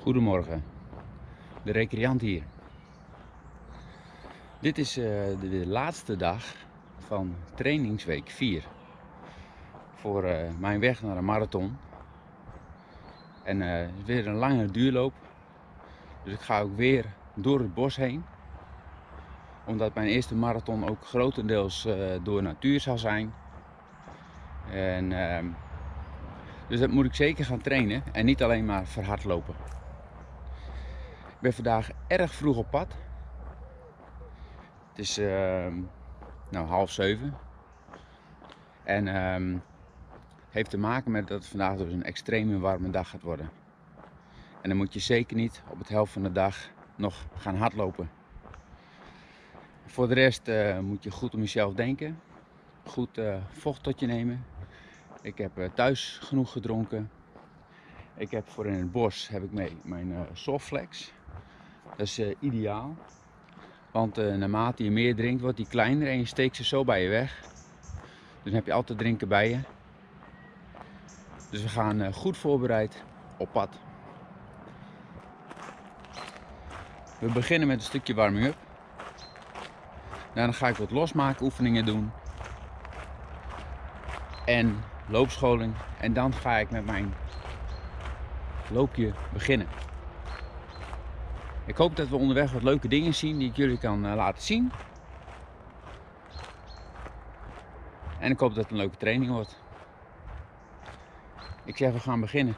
Goedemorgen, de recreant hier. Dit is de laatste dag van trainingsweek 4 voor mijn weg naar een marathon. En het is weer een lange duurloop, dus ik ga ook weer door het bos heen. Omdat mijn eerste marathon ook grotendeels door natuur zal zijn. En, dus dat moet ik zeker gaan trainen en niet alleen maar verhardlopen. Ik ben vandaag erg vroeg op pad. Het is 6:30. En heeft te maken met dat het vandaag dus een extreem warme dag gaat worden. En dan moet je zeker niet op het helft van de dag nog gaan hardlopen. Voor de rest moet je goed om jezelf denken. Goed vocht tot je nemen. Ik heb thuis genoeg gedronken. Ik heb voor in het bos heb ik mee mijn Softflex. Dat is ideaal. Want naarmate je meer drinkt wordt die kleiner en je steekt ze zo bij je weg. Dus dan heb je altijd drinken bij je. Dus we gaan goed voorbereid op pad. We beginnen met een stukje warming-up. Dan ga ik wat losmaken oefeningen doen. En loopscholing. En dan ga ik met mijn loopje beginnen. Ik hoop dat we onderweg wat leuke dingen zien die ik jullie kan laten zien. En ik hoop dat het een leuke training wordt. Ik zeg, we gaan beginnen.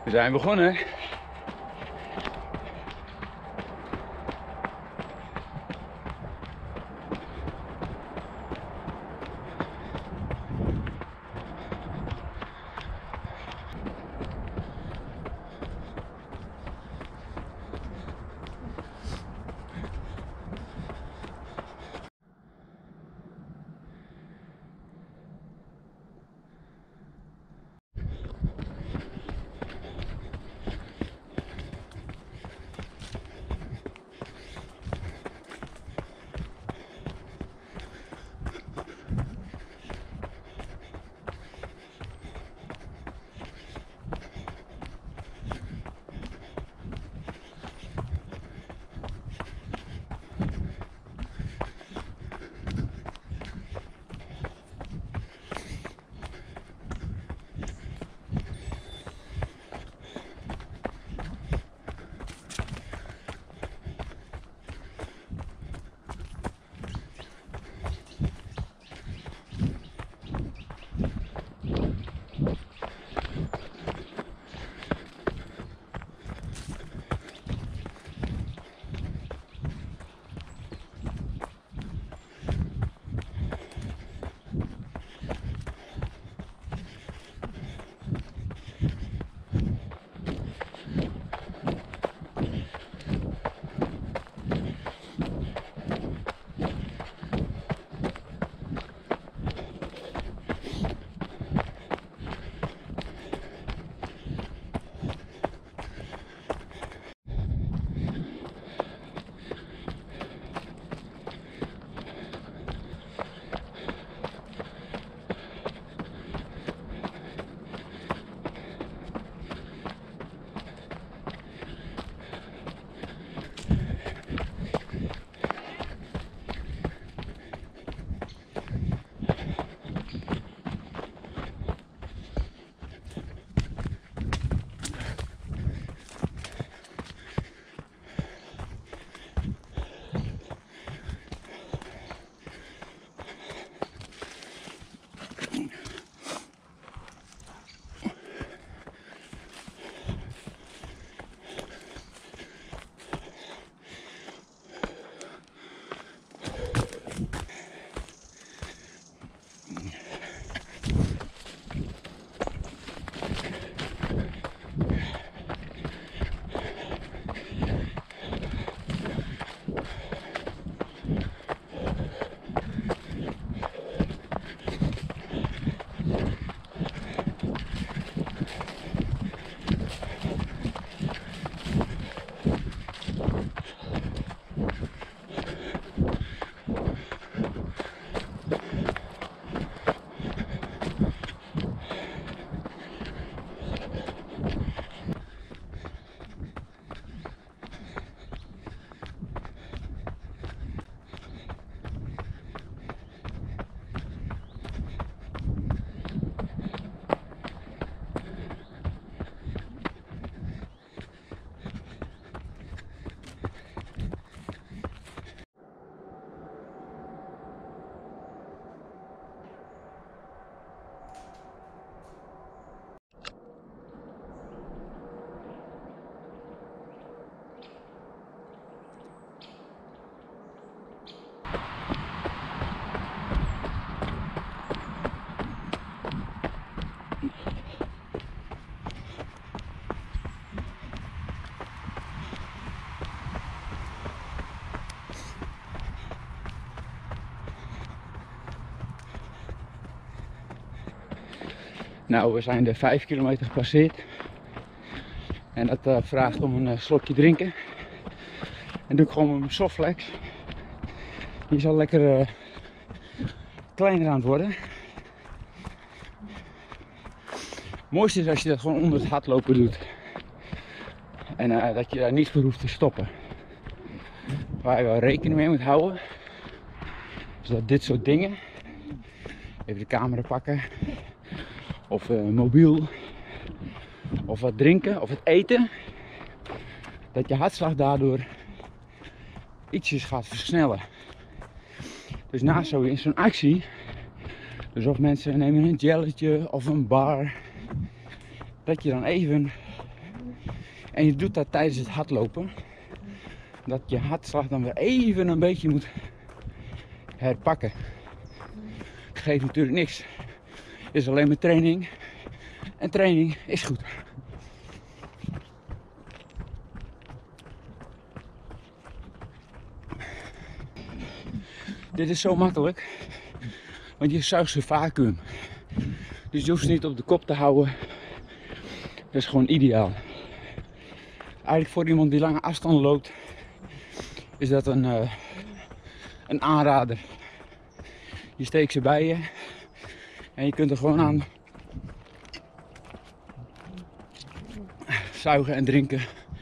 We zijn begonnen. Nou, we zijn de 5 kilometer gepasseerd. En dat vraagt om een slokje drinken. En doe ik gewoon mijn softflex. Die is al lekker kleiner aan het worden. Het mooiste is als je dat gewoon onder het hardlopen doet. En dat je daar niet voor hoeft te stoppen. Waar je wel rekening mee moet houden. Is dat dit soort dingen. Even de camera pakken. Of mobiel. Of wat drinken. Of het eten. Dat je hartslag daardoor ietsjes gaat versnellen. Dus na zo'n actie. Dus of mensen nemen een jelletje of een bar. Dat je dan even En je doet dat tijdens het hardlopen. Dat je hartslag dan weer even een beetje moet herpakken. Het geeft natuurlijk niks. Het is alleen maar training. En training is goed. Dit is zo makkelijk. Want je zuigt zijn vacuüm. Dus je hoeft ze niet op de kop te houden. Dat is gewoon ideaal. Eigenlijk voor iemand die lange afstanden loopt, is dat een aanrader. Je steekt ze bij je en je kunt er gewoon aan zuigen en drinken.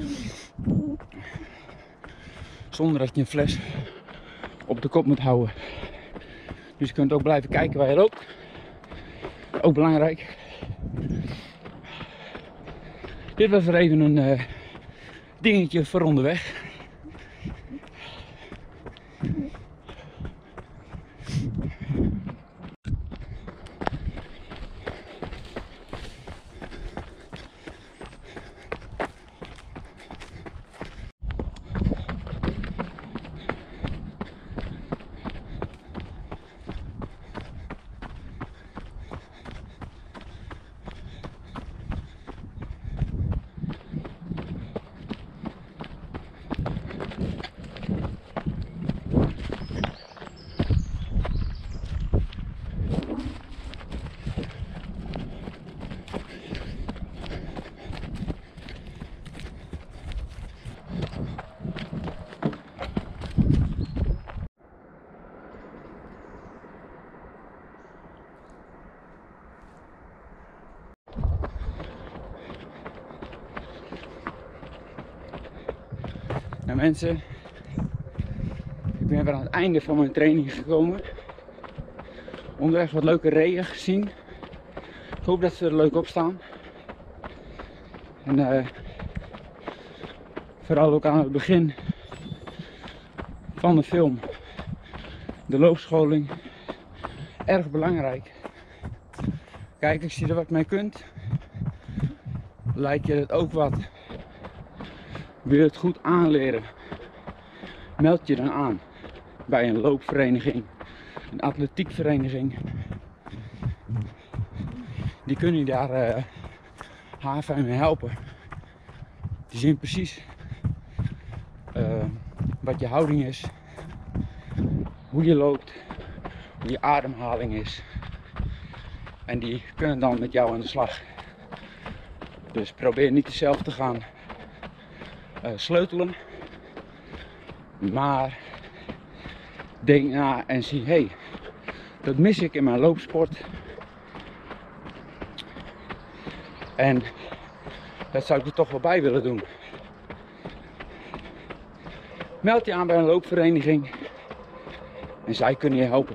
Zonder dat je een fles op de kop moet houden. Dus je kunt ook blijven kijken waar je loopt. Ook belangrijk. Dit was er even een dingetje voor onderweg. Nou mensen, ik ben weer aan het einde van mijn training gekomen. Onderweg wat leuke reeën gezien. Ik hoop dat ze er leuk op staan. En vooral ook aan het begin van de film. De loopscholing. Erg belangrijk. Kijk, als je er wat mee kunt, lijkt je het ook wat. Wil je het goed aanleren? Meld je dan aan bij een loopvereniging, een atletiekvereniging. Die kunnen je daar haarfijn mee helpen. Die zien precies wat je houding is, hoe je loopt, hoe je ademhaling is. En die kunnen dan met jou aan de slag. Dus probeer niet zelf te gaan sleutelen, maar denk na en zie, hé, dat mis ik in mijn loopsport en dat zou ik er toch wel bij willen doen. Meld je aan bij een loopvereniging en zij kunnen je helpen.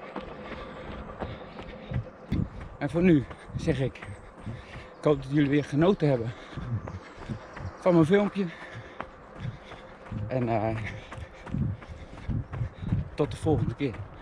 En voor nu zeg ik hoop dat jullie weer genoten hebben van mijn filmpje. En tot de volgende keer.